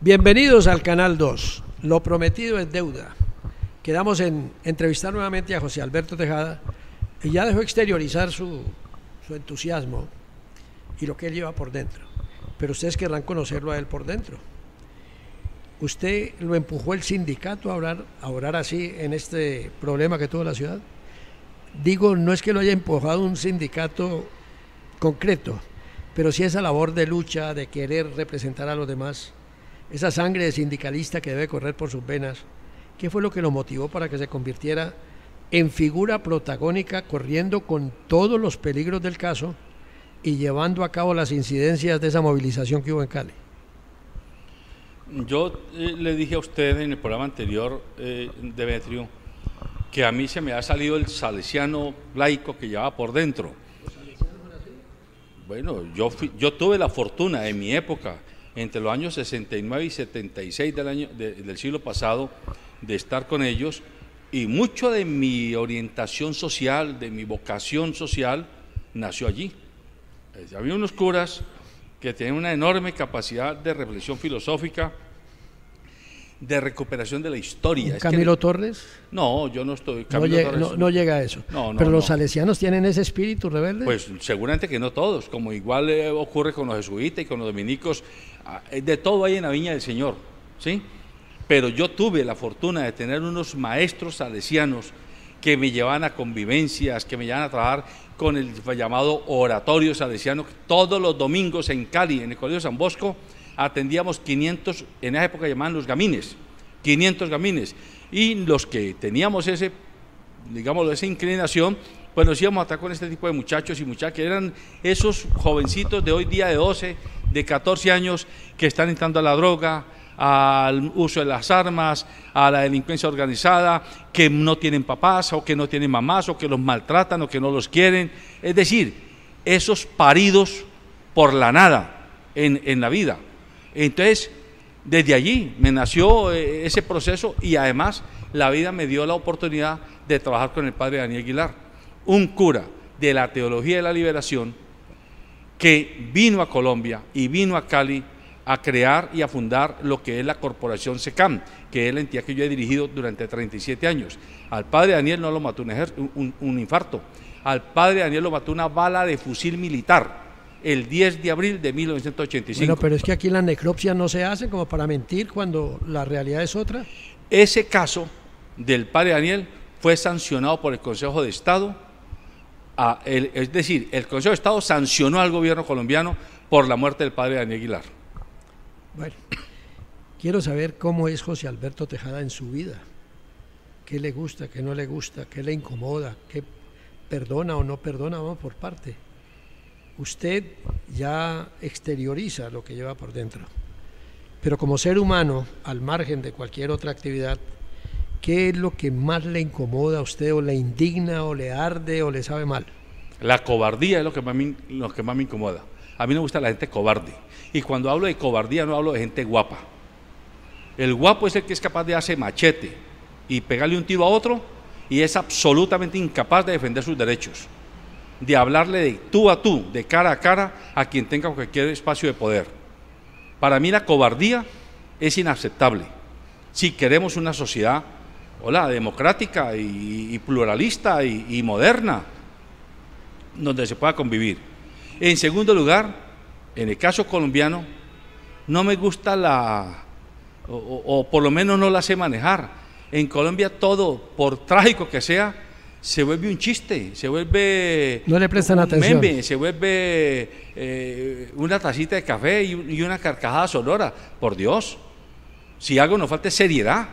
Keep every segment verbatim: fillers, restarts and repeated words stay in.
Bienvenidos al Canal dos. Lo prometido es deuda. Quedamos en entrevistar nuevamente a José Alberto Tejada y ya dejó exteriorizar su, su entusiasmo y lo que él lleva por dentro. Pero ustedes querrán conocerlo a él por dentro. ¿Usted lo empujó el sindicato a orar, a orar así en este problema que tuvo la ciudad? Digo, no es que lo haya empujado un sindicato concreto, pero sí esa labor de lucha, de querer representar a los demás, esa sangre de sindicalista que debe correr por sus venas. ¿Qué fue lo que lo motivó para que se convirtiera en figura protagónica, corriendo con todos los peligros del caso y llevando a cabo las incidencias de esa movilización que hubo en Cali? Yo eh, le dije a usted en el programa anterior, eh, Demetrio, que a mí se me ha salido el salesiano laico que llevaba por dentro. Bueno, yo, fui, yo tuve la fortuna en mi época, entre los años sesenta y nueve y setenta y seis del, año, de, del siglo pasado, de estar con ellos, y mucho de mi orientación social, de mi vocación social, nació allí. Había unos curas que tenían una enorme capacidad de reflexión filosófica, de recuperación de la historia. ¿Camilo es que, Torres? No, yo no estoy. No llega, Torres, no, no llega a eso. No, no, ¿Pero los no. salesianos tienen ese espíritu rebelde? Pues seguramente que no todos, como igual eh, ocurre con los jesuitas y con los dominicos, de todo hay en la viña del Señor, ¿sí? Pero yo tuve la fortuna de tener unos maestros salesianos que me llevaban a convivencias, que me llevaban a trabajar con el llamado oratorio salesiano. Todos los domingos en Cali, en el Colegio San Bosco, atendíamos quinientos, en esa época llamaban los gamines, quinientos gamines, y los que teníamos ese, digamos, esa inclinación, pues nos íbamos a estar con este tipo de muchachos y muchachas, que eran esos jovencitos de hoy día de doce, de catorce años, que están entrando a la droga, al uso de las armas, a la delincuencia organizada, que no tienen papás, o que no tienen mamás, o que los maltratan, o que no los quieren, es decir, esos paridos por la nada en, en la vida. Entonces, desde allí me nació ese proceso, y además la vida me dio la oportunidad de trabajar con el padre Daniel Aguilar, un cura de la teología de la liberación que vino a Colombia y vino a Cali a crear y a fundar lo que es la Corporación SECAM, que es la entidad que yo he dirigido durante treinta y siete años. Al padre Daniel no lo mató un, un, un infarto, al padre Daniel lo mató una bala de fusil militar el diez de abril de mil novecientos ochenta y cinco. Bueno, pero es que aquí la necropsia no se hace como para mentir cuando la realidad es otra. Ese caso del padre Daniel fue sancionado por el Consejo de Estado, a el, es decir, el Consejo de Estado sancionó al gobierno colombiano por la muerte del padre Daniel Aguilar. Bueno, quiero saber cómo es José Alberto Tejada en su vida. ¿Qué le gusta, qué no le gusta, qué le incomoda, qué perdona o no perdona? Vamos por parte. Usted ya exterioriza lo que lleva por dentro, pero como ser humano, al margen de cualquier otra actividad, ¿qué es lo que más le incomoda a usted, o le indigna, o le arde, o le sabe mal? La cobardía es lo que más me, lo que más me incomoda. A mí no me gusta la gente cobarde, y cuando hablo de cobardía no hablo de gente guapa. El guapo es el que es capaz de hacer machete y pegarle un tiro a otro, y es absolutamente incapaz de defender sus derechos, de hablarle de tú a tú, de cara a cara, a quien tenga cualquier espacio de poder. Para mí la cobardía es inaceptable. Si queremos una sociedad, hola, democrática y, y pluralista y, y moderna, donde se pueda convivir. En segundo lugar, en el caso colombiano, no me gusta la, o, o, o por lo menos no la sé manejar. En Colombia todo, por trágico que sea, se vuelve un chiste, se vuelve no le prestan un atención. meme, se vuelve eh, una tacita de café y, y una carcajada sonora. Por Dios, si algo nos falta es seriedad.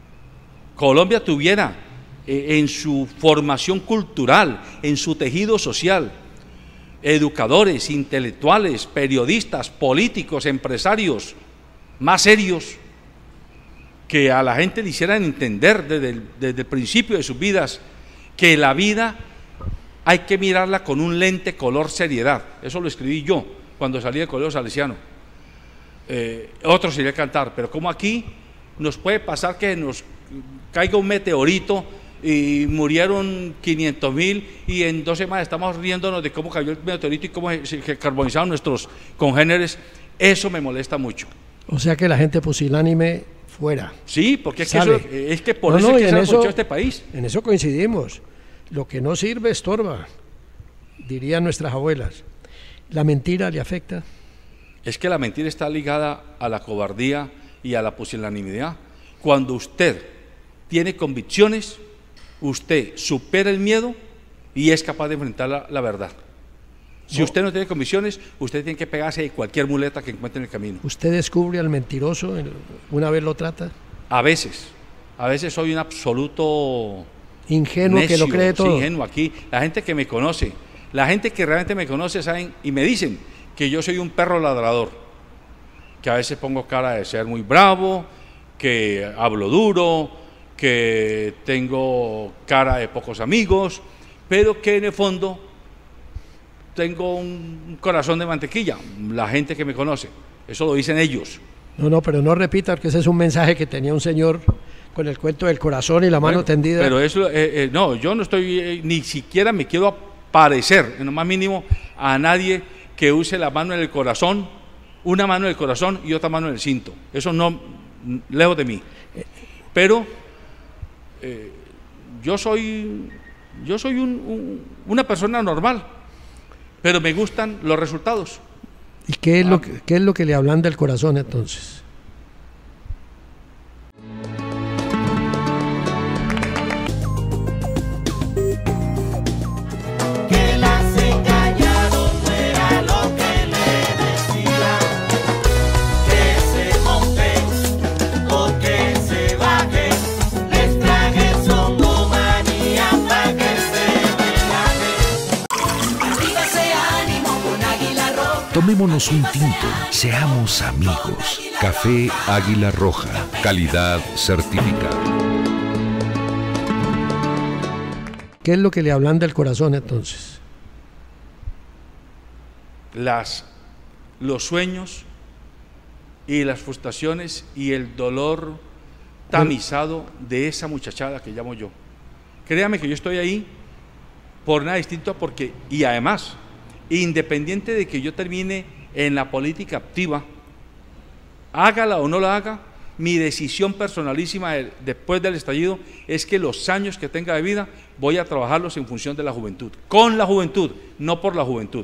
Colombia tuviera eh, en su formación cultural, en su tejido social, educadores, intelectuales, periodistas, políticos, empresarios más serios, que a la gente le hicieran entender desde el, desde el principio de sus vidas que la vida hay que mirarla con un lente color seriedad. Eso lo escribí yo cuando salí del Colegio Salesiano. Eh, otro sería cantar, pero como aquí nos puede pasar que nos caiga un meteorito y murieron quinientos mil y en dos semanas estamos riéndonos de cómo cayó el meteorito y cómo se carbonizaron nuestros congéneres. Eso me molesta mucho. O sea que la gente pusilánime fuera. Sí, porque es que, Sale. eso, es que por No, eso no, es y que en se ha eso- aprovechado este país. En eso coincidimos. Lo que no sirve estorba, dirían nuestras abuelas. ¿La mentira le afecta? Es que la mentira está ligada a la cobardía y a la pusilanimidad. Cuando usted tiene convicciones, usted supera el miedo y es capaz de enfrentar la, la verdad. Si No. usted no tiene convicciones, usted tiene que pegarse de cualquier muleta que encuentre en el camino. ¿Usted descubre al mentiroso el- una vez lo trata? A veces, a veces soy un absoluto Ingenuo que necio, lo cree sí, todo. ingenuo aquí. La gente que me conoce, la gente que realmente me conoce, saben y me dicen que yo soy un perro ladrador, que a veces pongo cara de ser muy bravo, que hablo duro, que tengo cara de pocos amigos, pero que en el fondo tengo un corazón de mantequilla. La gente que me conoce, eso lo dicen ellos. No, no, pero no repita, porque ese es un mensaje que tenía un señor con el cuento del corazón y la mano Bueno, tendida. Pero eso, eh, eh, no, yo no estoy, eh, ni siquiera me quiero parecer, en lo más mínimo, a nadie que use la mano en el corazón, una mano en el corazón y otra mano en el cinto. Eso no, mm, lejos de mí. Pero eh, yo soy, yo soy un- un- una persona normal, pero me gustan los resultados. ¿Y qué es, Ah. lo que, qué es lo que le hablan del corazón entonces? Que las engañado no era lo que le decía, que se monte o que se baje, les traje songomanía pa' que se relaje. Arriba ese ánimo con Águila Roja. Tomémonos un tinto, seamos amigos. Café Águila Roja, calidad certificada. ¿Qué es lo que le hablan del corazón entonces? Las, los sueños y las frustraciones y el dolor tamizado de esa muchachada que llamo yo. Créame que yo estoy ahí por nada distinto porque, y además, independiente de que yo termine en la política activa, hágala o no la haga, mi decisión personalísima de- después del estallido es que los años que tenga de vida voy a trabajarlos en función de la juventud, con la juventud, no por la juventud.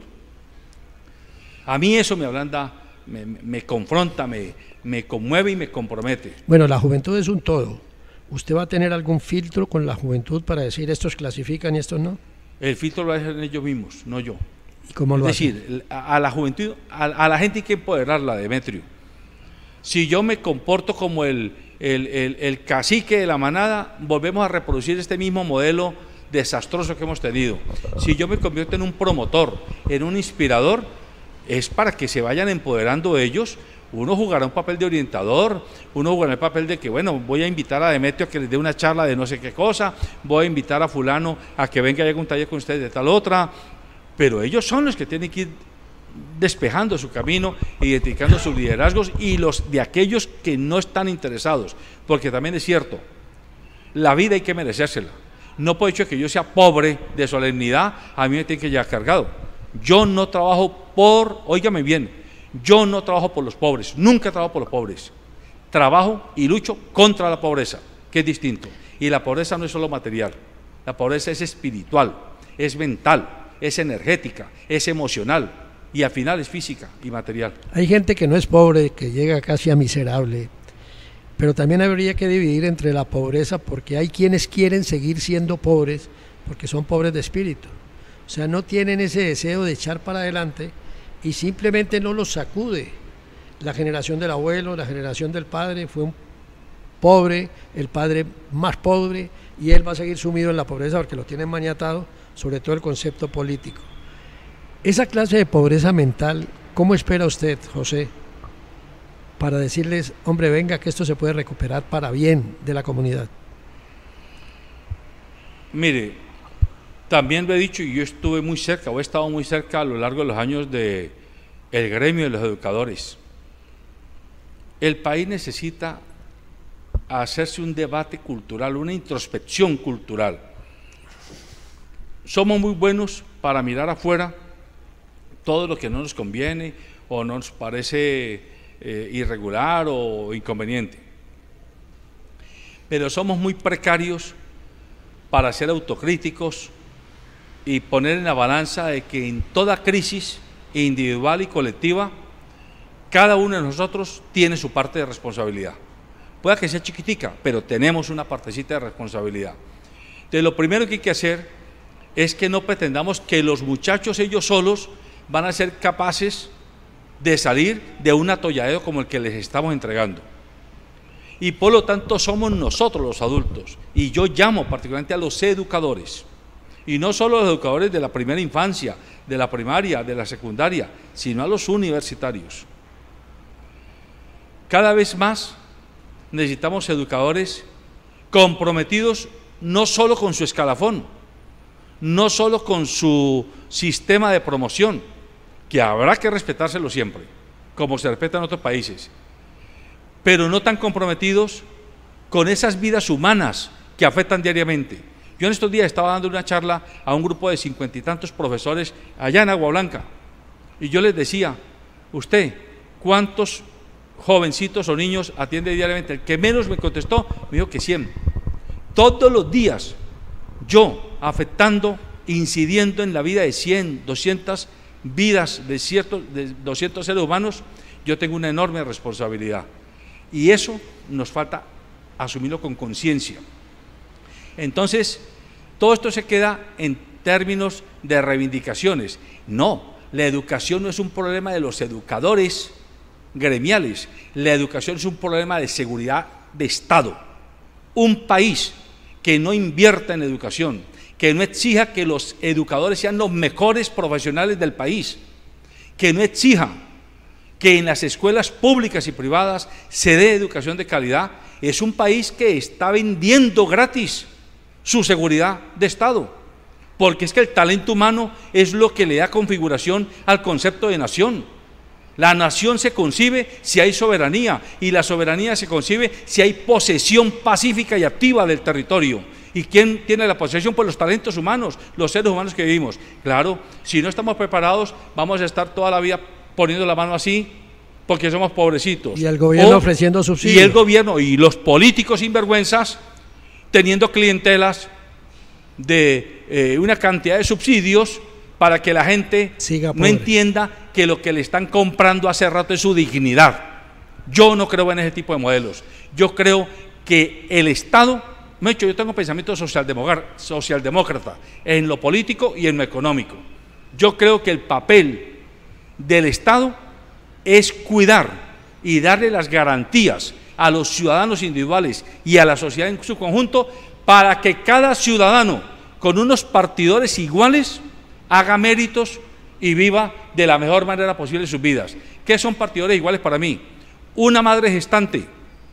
A mí eso me ablanda, me, me- me confronta, me, me conmueve y me compromete. Bueno, la juventud es un todo. ¿Usted va a tener algún filtro con la juventud para decir estos clasifican y estos no? El filtro lo hacen ellos mismos, no yo. ¿Y cómo lo Es hacen? decir, el- a, a la juventud, a, a la gente hay que empoderarla, Demetrio. Si yo me comporto como el, el, el- el cacique de la manada, volvemos a reproducir este mismo modelo desastroso que hemos tenido. Si yo me convierto en un promotor, en un inspirador, es para que se vayan empoderando ellos. Uno jugará un papel de orientador, uno jugará el papel de que, bueno, voy a invitar a Demetrio a que les dé una charla de no sé qué cosa, voy a invitar a fulano a que venga y haga un taller con ustedes de tal otra, pero ellos son los que tienen que ir despejando su camino, identificando sus liderazgos y los de aquellos que no están interesados, porque también es cierto, la vida hay que merecérsela. No por hecho que yo sea pobre de solemnidad, a mí me tiene que llevar cargado. Yo no trabajo por, óigame bien, yo no trabajo por los pobres, nunca trabajo por los pobres. Trabajo y lucho contra la pobreza, que es distinto. Y la pobreza no es solo material, la pobreza es espiritual, es mental, es energética, es emocional y al final es física y material. Hay gente que no es pobre, que llega casi a miserable, pero también habría que dividir entre la pobreza, porque hay quienes quieren seguir siendo pobres porque son pobres de espíritu. O sea, no tienen ese deseo de echar para adelante y simplemente no los sacude. La generación del abuelo, la generación del padre fue un pobre, el padre más pobre, y él va a seguir sumido en la pobreza porque lo tienen maniatado, sobre todo el concepto político. Esa clase de pobreza mental, ¿cómo espera usted, José, para decirles, hombre, venga, que esto se puede recuperar para bien de la comunidad? Mire, también lo he dicho y yo estuve muy cerca, o he estado muy cerca a lo largo de los años de el gremio de los educadores. El país necesita hacerse un debate cultural, una introspección cultural. Somos muy buenos para mirar afuera todo lo que no nos conviene o no nos parece eh, irregular o inconveniente. Pero somos muy precarios para ser autocríticos y poner en la balanza de que en toda crisis individual y colectiva, cada uno de nosotros tiene su parte de responsabilidad. Puede que sea chiquitica, pero tenemos una partecita de responsabilidad. Entonces, lo primero que hay que hacer es que no pretendamos que los muchachos ellos solos van a ser capaces de salir de un atolladero como el que les estamos entregando. Y por lo tanto somos nosotros los adultos, y yo llamo particularmente a los educadores, y no solo a los educadores de la primera infancia, de la primaria, de la secundaria, sino a los universitarios. Cada vez más necesitamos educadores comprometidos no solo con su escalafón, no solo con su sistema de promoción, que habrá que respetárselo siempre, como se respeta en otros países, pero no tan comprometidos con esas vidas humanas que afectan diariamente. Yo en estos días estaba dando una charla a un grupo de cincuenta y tantos profesores allá en Agua Blanca, y yo les decía, usted, ¿cuántos jovencitos o niños atiende diariamente? El que menos me contestó me dijo que cien. Todos los días yo afectando, incidiendo en la vida de cien, doscientas vidas de, ciertos, de doscientos seres humanos, yo tengo una enorme responsabilidad, y eso nos falta asumirlo con conciencia. Entonces, todo esto se queda en términos de reivindicaciones. No, la educación no es un problema de los educadores gremiales, la educación es un problema de seguridad de Estado. Un país que no invierta en educación, que no exija que los educadores sean los mejores profesionales del país, que no exija que en las escuelas públicas y privadas se dé educación de calidad, es un país que está vendiendo gratis su seguridad de Estado, porque es que el talento humano es lo que le da configuración al concepto de nación. La nación se concibe si hay soberanía, y la soberanía se concibe si hay posesión pacífica y activa del territorio. ¿Y quién tiene la posesión? Pues los talentos humanos, los seres humanos que vivimos. Claro, si no estamos preparados, vamos a estar toda la vida poniendo la mano así, porque somos pobrecitos. Y el gobierno o, ofreciendo subsidios. Y el gobierno y los políticos sinvergüenzas teniendo clientelas de eh, una cantidad de subsidios para que la gente Siga no pobre. entienda que lo que le están comprando hace rato es su dignidad. Yo no creo en ese tipo de modelos. Yo creo que el Estado, me he dicho, yo tengo pensamiento socialdemócrata en lo político y en lo económico. Yo creo que el papel del Estado es cuidar y darle las garantías a los ciudadanos individuales y a la sociedad en su conjunto para que cada ciudadano con unos partidores iguales haga méritos y viva de la mejor manera posible sus vidas. ¿Qué son partidores iguales para mí? Una madre gestante,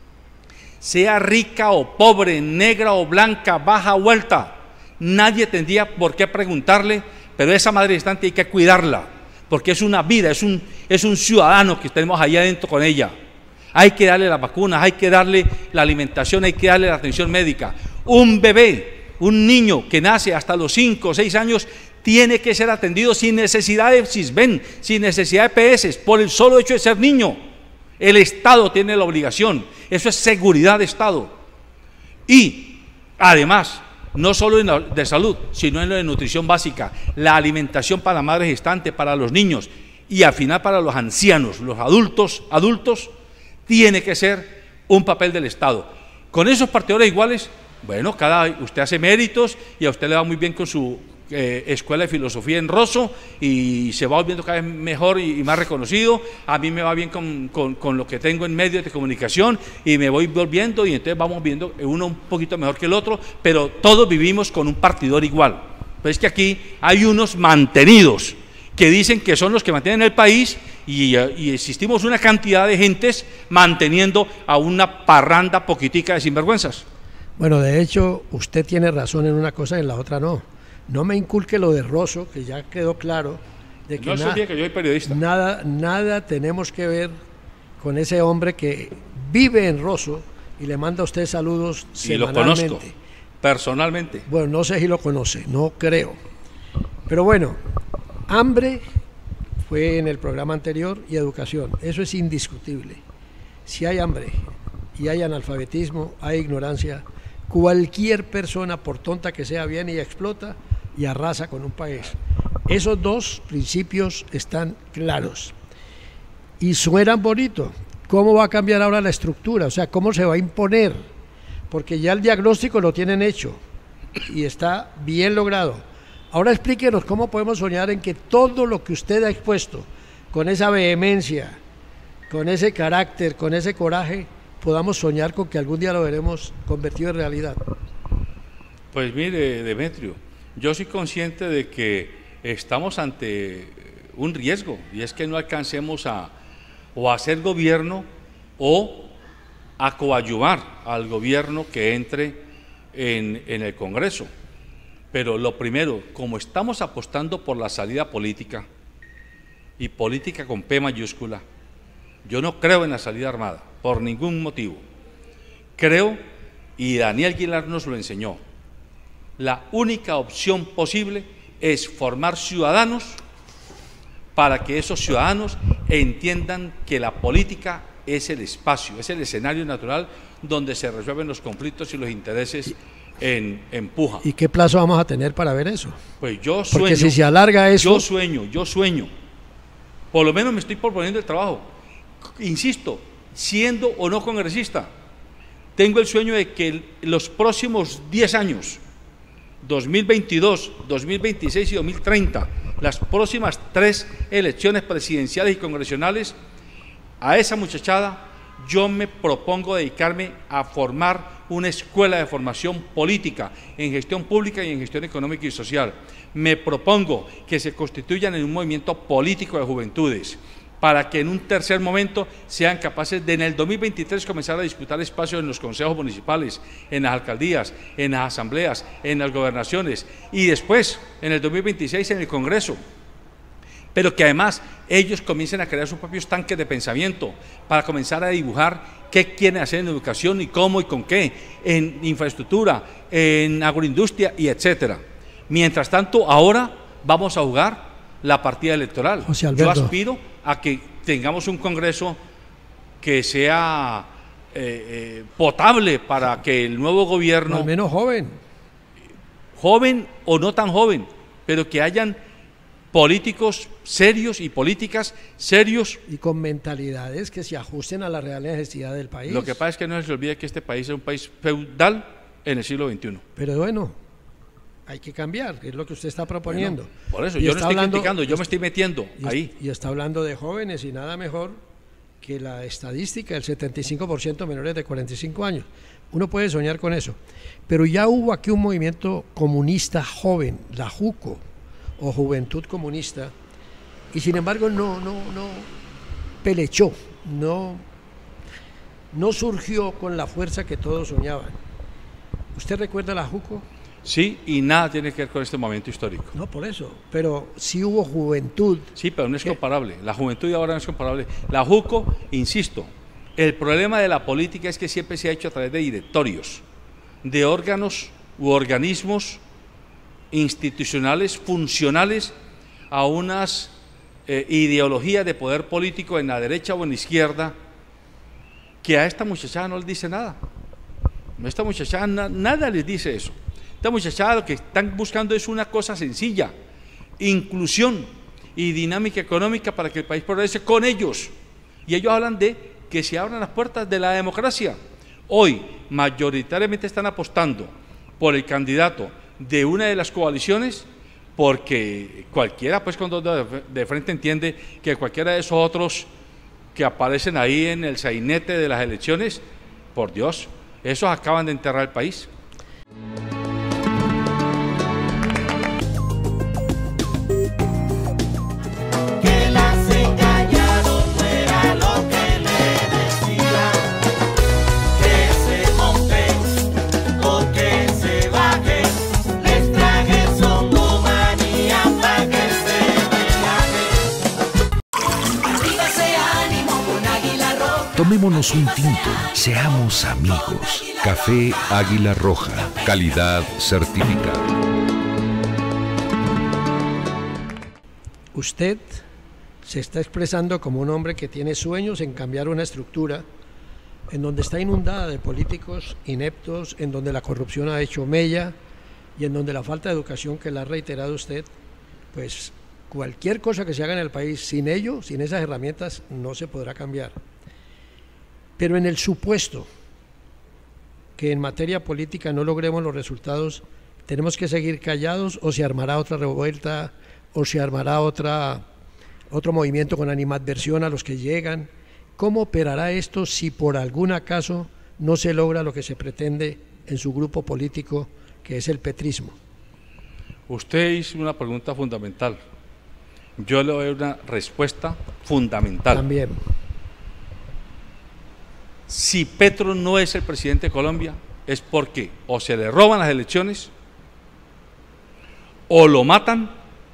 sea rica o pobre, negra o blanca, baja o alta, nadie tendría por qué preguntarle, pero esa madre gestante hay que cuidarla, porque es una vida, es un, es un ciudadano que tenemos allá adentro con ella. Hay que darle las vacunas, hay que darle la alimentación, hay que darle la atención médica. Un bebé, un niño que nace hasta los cinco o seis años, tiene que ser atendido sin necesidad de SISBEN, sin necesidad de P S, por el solo hecho de ser niño. El Estado tiene la obligación, eso es seguridad de Estado. Y además, no solo en la de salud, sino en lo de nutrición básica, la alimentación para la madre gestante, para los niños y al final para los ancianos, los adultos, adultos, tiene que ser un papel del Estado. Con esos partidores iguales, bueno, cada usted hace méritos y a usted le va muy bien con su eh, escuela de filosofía en Rosso y se va volviendo cada vez mejor y, y más reconocido. A mí me va bien con, con, con lo que tengo en medios de comunicación y me voy volviendo, y entonces vamos viendo uno un poquito mejor que el otro, pero todos vivimos con un partidor igual. Pero es que aquí hay unos mantenidos que dicen que son los que mantienen el país, y, y existimos una cantidad de gentes manteniendo a una parranda poquitica de sinvergüenzas. Bueno, de hecho, usted tiene razón en una cosa y en la otra no. No me inculque lo de Rosso, que ya quedó claro de que, no na que yo soy periodista. Nada, nada tenemos que ver con ese hombre que vive en Rosso y le manda a usted saludos y semanalmente. lo conozco personalmente. Bueno, no sé si lo conoce, no creo. Pero bueno, hambre fue en el programa anterior, y educación. Eso es indiscutible. Si hay hambre y hay analfabetismo, hay ignorancia, cualquier persona, por tonta que sea, viene y explota y arrasa con un país. Esos dos principios están claros y suenan bonito. ¿Cómo va a cambiar ahora la estructura? O sea, ¿cómo se va a imponer? Porque ya el diagnóstico lo tienen hecho y está bien logrado. Ahora explíquenos cómo podemos soñar en que todo lo que usted ha expuesto, con esa vehemencia, con ese carácter, con ese coraje, podamos soñar con que algún día lo veremos convertido en realidad. Pues mire, Demetrio, yo soy consciente de que estamos ante un riesgo, y es que no alcancemos a o a hacer gobierno o a coadyuvar al gobierno que entre en, en el Congreso. Pero lo primero, como estamos apostando por la salida política, y política con P mayúscula, yo no creo en la salida armada, por ningún motivo. Creo, y Daniel Aguilar nos lo enseñó, la única opción posible es formar ciudadanos para que esos ciudadanos entiendan que la política es el espacio, es el escenario natural donde se resuelven los conflictos y los intereses en, en puja. ¿Y qué plazo vamos a tener para ver eso? Pues yo sueño. Porque si se alarga eso... Yo sueño, yo sueño. Por lo menos me estoy proponiendo el trabajo. Insisto, siendo o no congresista, tengo el sueño de que los próximos diez años, dos mil veintidós, dos mil veintiséis y dos mil treinta, las próximas tres elecciones presidenciales y congresionales, a esa muchachada yo me propongo dedicarme a formar una escuela de formación política en gestión pública y en gestión económica y social. Me propongo que se constituyan en un movimiento político de juventudes, para que en un tercer momento sean capaces de en el dos mil veintitrés comenzar a disputar espacios en los consejos municipales, en las alcaldías, en las asambleas, en las gobernaciones y después en el dos mil veintiséis en el Congreso. Pero que además ellos comiencen a crear sus propios tanques de pensamiento para comenzar a dibujar qué quieren hacer en educación y cómo y con qué, en infraestructura, en agroindustria y etcétera. Mientras tanto, ahora vamos a jugar la partida electoral. José Alberto. Yo aspiro a que tengamos un Congreso que sea eh, eh, potable para que el nuevo gobierno, al menos joven, joven o no tan joven, pero que hayan políticos serios y políticas serios. Y con mentalidades que se ajusten a la real necesidad del país. Lo que pasa es que no se olvide que este país es un país feudal en el siglo veintiuno. Pero bueno, hay que cambiar, que es lo que usted está proponiendo. Bueno, por eso, y yo no estoy hablando, criticando, yo me estoy metiendo y, ahí. Y está hablando de jóvenes y nada mejor que la estadística, el setenta y cinco por ciento menores de cuarenta y cinco años. Uno puede soñar con eso. Pero ya hubo aquí un movimiento comunista joven, la JUCO, o Juventud Comunista, y sin embargo no, no, no pelechó, no, no surgió con la fuerza que todos soñaban. ¿Usted recuerda la JUCO? Sí, y nada tiene que ver con este momento histórico. No, por eso, pero sí hubo juventud. Sí, pero no es comparable. La juventud de ahora no es comparable. La JUCO, insisto, el problema de la política es que siempre se ha hecho a través de directorios, de órganos u organismos institucionales funcionales a unas eh, ideologías de poder político en la derecha o en la izquierda, que a esta muchachada no les dice nada. A esta muchachada na, nada les dice eso. Esta muchachada lo que están buscando es una cosa sencilla: inclusión y dinámica económica para que el país progrese con ellos. Y ellos hablan de que se abran las puertas de la democracia. Hoy mayoritariamente están apostando por el candidato de una de las coaliciones, porque cualquiera, pues, con dos de, de frente entiende que cualquiera de esos otros que aparecen ahí en el sainete de las elecciones, por Dios, esos acaban de enterrar el país. Que las engañaron no era lo que le decía, que se monten o que se bajen, les traje son humanía pa' que se relajen. Arriba ese ánimo con Águila Roja. Tomémonos un tinto, seamos amigos. Café Águila Roja, calidad certificada. Usted se está expresando como un hombre que tiene sueños en cambiar una estructura en donde está inundada de políticos ineptos, en donde la corrupción ha hecho mella y en donde la falta de educación que la ha reiterado usted, pues cualquier cosa que se haga en el país sin ello, sin esas herramientas, no se podrá cambiar. Pero en el supuesto que en materia política no logremos los resultados, ¿tenemos que seguir callados o se armará otra revuelta o se armará otra, otro movimiento con animadversión a los que llegan? ¿Cómo operará esto si por algún acaso no se logra lo que se pretende en su grupo político, que es el petrismo? Usted hizo una pregunta fundamental. Yo le doy una respuesta fundamental. También. Si Petro no es el presidente de Colombia, es porque o se le roban las elecciones, o lo matan,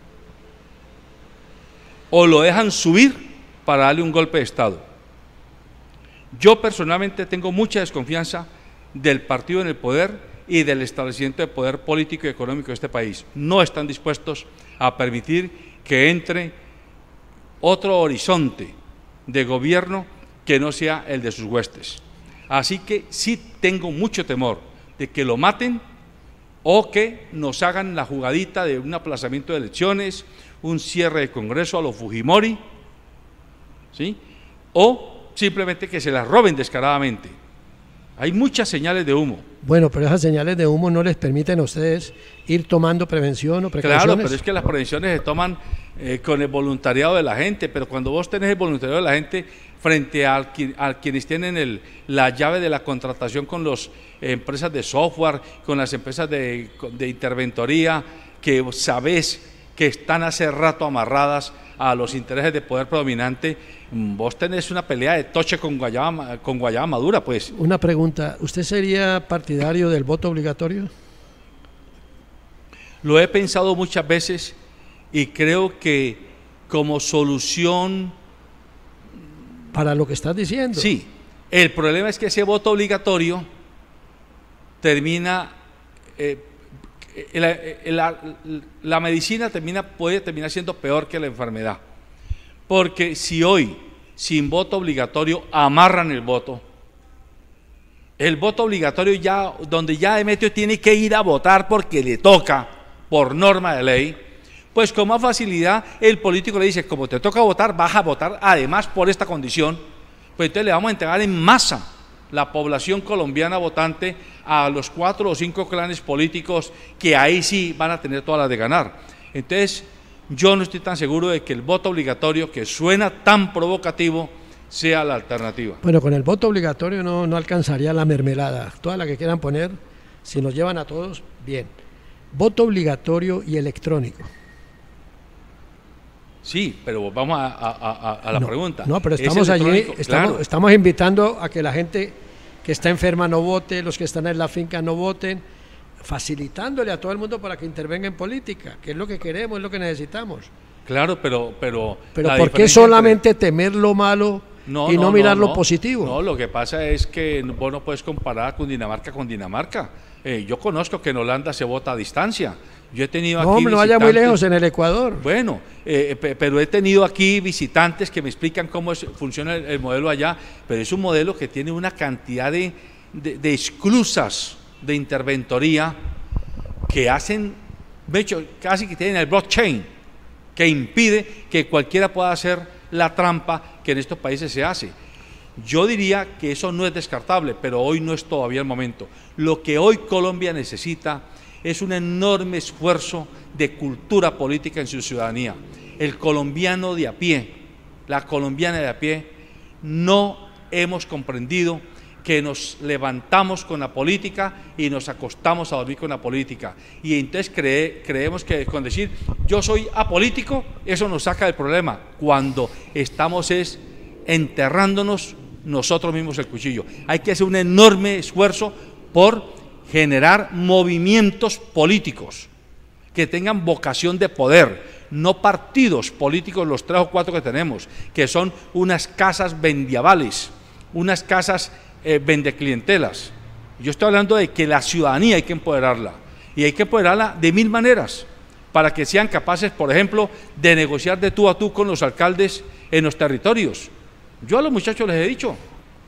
o lo dejan subir para darle un golpe de Estado. Yo personalmente tengo mucha desconfianza del partido en el poder y del establecimiento de poder político y económico de este país. No están dispuestos a permitir que entre otro horizonte de gobierno que no sea el de sus huestes. Así que sí tengo mucho temor de que lo maten o que nos hagan la jugadita de un aplazamiento de elecciones, un cierre de Congreso a lo Fujimori, ¿sí? O simplemente que se las roben descaradamente. Hay muchas señales de humo. Bueno, pero esas señales de humo no les permiten a ustedes ir tomando prevención o precauciones. Claro, pero es que las prevenciones se toman eh, con el voluntariado de la gente, pero cuando vos tenés el voluntariado de la gente frente a, a quienes tienen el, la llave de la contratación con las eh, empresas de software, con las empresas de, de interventoría, que sabés que están hace rato amarradas a los intereses de poder predominante, vos tenés una pelea de toche con guayaba, con guayaba madura, pues. Una pregunta, ¿usted sería partidario del voto obligatorio? Lo he pensado muchas veces y creo que como solución... Para lo que estás diciendo. Sí, el problema es que ese voto obligatorio termina... Eh, la, la, la medicina termina, puede terminar siendo peor que la enfermedad. Porque si hoy, sin voto obligatorio, amarran el voto, el voto obligatorio ya, donde ya Demetrio tiene que ir a votar porque le toca, por norma de ley, pues con más facilidad el político le dice, como te toca votar, vas a votar además por esta condición, pues entonces le vamos a entregar en masa la población colombiana votante a los cuatro o cinco clanes políticos que ahí sí van a tener todas las de ganar. Entonces, yo no estoy tan seguro de que el voto obligatorio, que suena tan provocativo, sea la alternativa. Bueno, con el voto obligatorio no, no alcanzaría la mermelada. Toda la que quieran poner, si nos llevan a todos, bien. Voto obligatorio y electrónico. Sí, pero vamos a, a, a, a la no, pregunta. No, pero estamos allí, estamos, claro. estamos invitando a que la gente que está enferma no vote, los que están en la finca no voten, facilitándole a todo el mundo para que intervenga en política, que es lo que queremos, es lo que necesitamos. Claro, pero... Pero, pero ¿por qué solamente entre... temer lo malo no, y no, no mirar no, lo no. positivo? No, lo que pasa es que vos no puedes comparar con Dinamarca con Dinamarca. Eh, yo conozco que en Holanda se vota a distancia. Yo he tenido no, aquí no vaya muy lejos, en el Ecuador. Bueno, eh, pero he tenido aquí visitantes que me explican cómo es, funciona el, el modelo allá, pero es un modelo que tiene una cantidad de, de, de esclusas de interventoría que hacen, de hecho, casi que tienen el blockchain, que impide que cualquiera pueda hacer la trampa que en estos países se hace. Yo diría que eso no es descartable, pero hoy no es todavía el momento. Lo que hoy Colombia necesita es un enorme esfuerzo de cultura política en su ciudadanía. El colombiano de a pie, la colombiana de a pie, no hemos comprendido que nos levantamos con la política y nos acostamos a dormir con la política. Y entonces cree, creemos que con decir yo soy apolítico, eso nos saca del problema, cuando estamos es enterrándonos nosotros mismos el cuchillo. Hay que hacer un enorme esfuerzo por generar movimientos políticos que tengan vocación de poder, no partidos políticos, los tres o cuatro que tenemos, que son unas casas vendiavales, unas casas eh, vendeclientelas. Yo estoy hablando de que la ciudadanía hay que empoderarla, y hay que empoderarla de mil maneras. para que sean capaces, por ejemplo, de negociar de tú a tú con los alcaldes en los territorios. Yo a los muchachos les he dicho,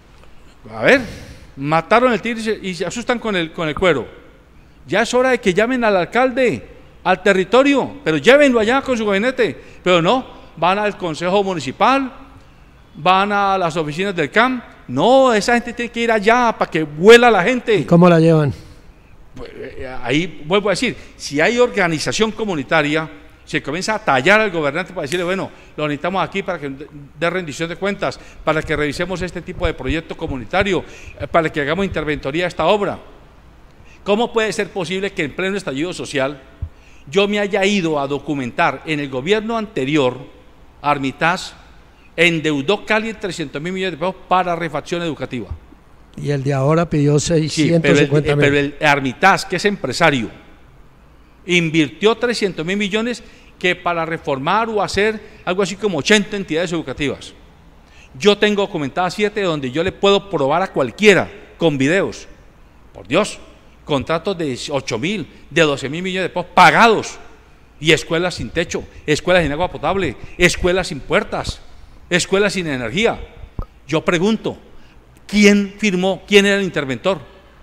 a ver, mataron el tigre y se, y se asustan con el, con el cuero. Ya es hora de que llamen al alcalde, al territorio, pero llévenlo allá con su gabinete. Pero no, van al consejo municipal, van a las oficinas del C A M. No, esa gente tiene que ir allá para que vuela la gente. ¿Y cómo la llevan? Pues, ahí vuelvo a decir, si hay organización comunitaria, se comienza a tallar al gobernante para decirle, bueno, lo necesitamos aquí para que dé rendición de cuentas, para que revisemos este tipo de proyecto comunitario, para que hagamos interventoría a esta obra. ¿Cómo puede ser posible que en pleno estallido social yo me haya ido a documentar en el gobierno anterior, Armitage endeudó Cali en trescientos mil millones de pesos para refacción educativa? Y el de ahora pidió seiscientos cincuenta mil. Sí, pero el, pero el Armitage, que es empresario, invirtió trescientos mil millones que para reformar o hacer algo así como ochenta entidades educativas. Yo tengo documentadas siete donde yo le puedo probar a cualquiera con videos. Por Dios, contratos de ocho mil, de doce mil millones de pesos pagados, y escuelas sin techo, escuelas sin agua potable, escuelas sin puertas, escuelas sin energía. Yo pregunto, ¿quién firmó? ¿Quién era el interventor?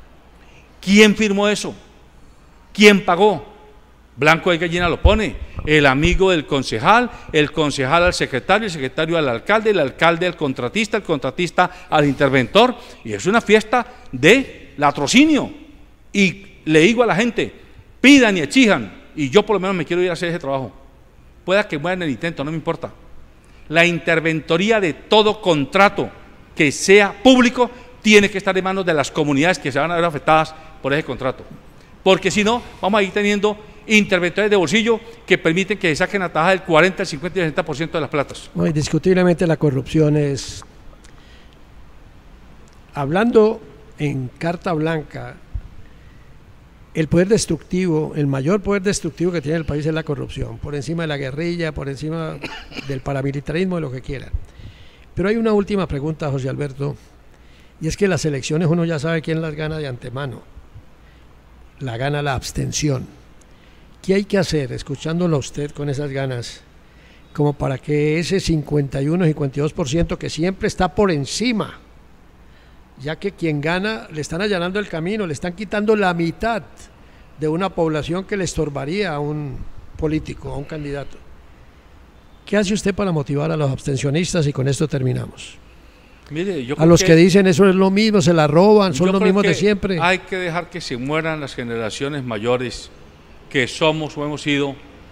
¿Quién firmó eso? ¿Quién pagó? Blanco de gallina lo pone, el amigo del concejal, el concejal al secretario, el secretario al alcalde, el alcalde al contratista, el contratista al interventor, y es una fiesta de latrocinio. Y le digo a la gente, pidan y exijan, y yo por lo menos me quiero ir a hacer ese trabajo. Pueda que mueran el intento, no me importa. La interventoría de todo contrato que sea público tiene que estar en manos de las comunidades que se van a ver afectadas por ese contrato. Porque si no, vamos a ir teniendo interventores de bolsillo que permiten que se saquen a taja del cuarenta, el cincuenta y el sesenta por ciento de las platas. No, indiscutiblemente la corrupción es, hablando en carta blanca, el poder destructivo, el mayor poder destructivo que tiene el país es la corrupción, por encima de la guerrilla, por encima del paramilitarismo, de lo que quieran. Pero hay una última pregunta, José Alberto, y es que las elecciones uno ya sabe quién las gana de antemano, la gana la abstención. ¿Qué hay que hacer, escuchándolo a usted con esas ganas, como para que ese cincuenta y uno, cincuenta y dos por ciento que siempre está por encima, ya que quien gana le están allanando el camino, le están quitando la mitad de una población que le estorbaría a un político, a un candidato? ¿Qué hace usted para motivar a los abstencionistas? Y con esto terminamos. Mire, yo a los que, que dicen eso es lo mismo, se la roban, son los mismos de siempre. Hay que dejar que se mueran las generaciones mayores que somos o hemos sido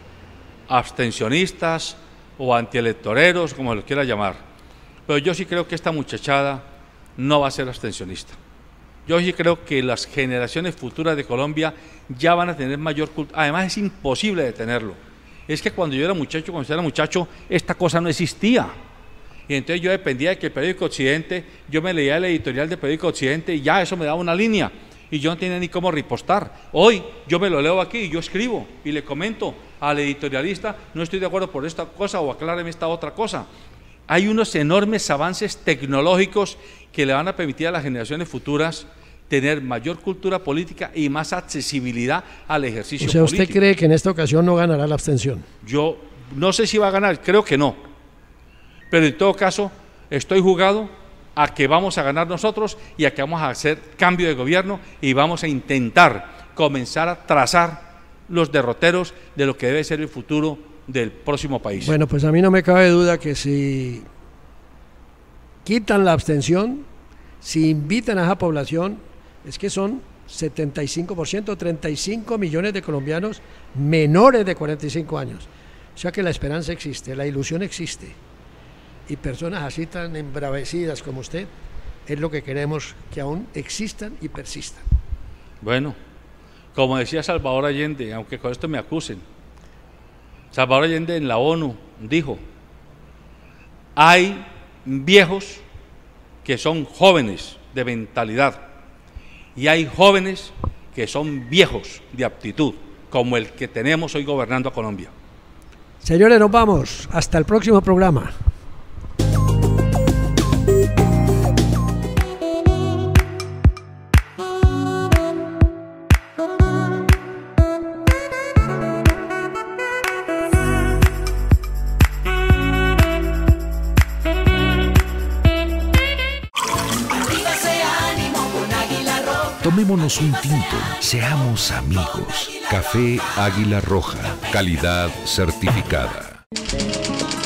abstencionistas o antielectoreros, como los quiera llamar. Pero yo sí creo que esta muchachada no va a ser abstencionista. Yo sí creo que las generaciones futuras de Colombia ya van a tener mayor cultura. Además es imposible detenerlo. Es que cuando yo era muchacho, cuando yo era muchacho, esta cosa no existía. Y entonces yo dependía de que el periódico Occidente, yo me leía el editorial del periódico Occidente y ya eso me daba una línea. Y yo no tenía ni cómo ripostar. Hoy yo me lo leo aquí y yo escribo y le comento al editorialista, no estoy de acuerdo por esta cosa o acláreme esta otra cosa. Hay unos enormes avances tecnológicos que le van a permitir a las generaciones futuras tener mayor cultura política y más accesibilidad al ejercicio político. O sea, ¿usted cree que en esta ocasión no ganará la abstención? Yo no sé si va a ganar, creo que no. Pero en todo caso, estoy jugado a que vamos a ganar nosotros y a que vamos a hacer cambio de gobierno y vamos a intentar comenzar a trazar los derroteros de lo que debe ser el futuro del próximo país. Bueno, pues a mí no me cabe duda que si quitan la abstención, si invitan a esa población, es que son setenta y cinco por ciento, treinta y cinco millones de colombianos menores de cuarenta y cinco años. O sea que la esperanza existe, la ilusión existe. Y personas así tan embravecidas como usted, es lo que queremos que aún existan y persistan. Bueno, como decía Salvador Allende, aunque con esto me acusen, Salvador Allende en la ONU dijo, hay viejos que son jóvenes de mentalidad y hay jóvenes que son viejos de aptitud, como el que tenemos hoy gobernando a Colombia. Señores, nos vamos. Hasta el próximo programa. Tomémonos un tinto, seamos amigos. Café Águila Roja, calidad certificada.